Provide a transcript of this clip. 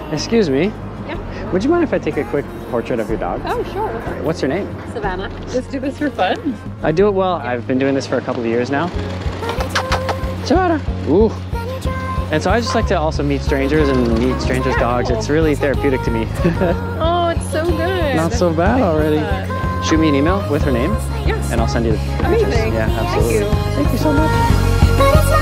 Excuse me. Yeah. Would you mind if I take a quick portrait of your dog? Oh, sure. What's her name? Savannah. Just do this for fun. I do it well. I've been doing this for a couple of years now. Savannah. Ooh. And so I just like to also meet strangers and meet strangers' dogs. It's really therapeutic to me. Oh, it's so good. Not so bad already. Shoot me an email with her name. Yes. And I'll send you the pictures. Amazing. Yeah, absolutely. Thank you. Thank you so much.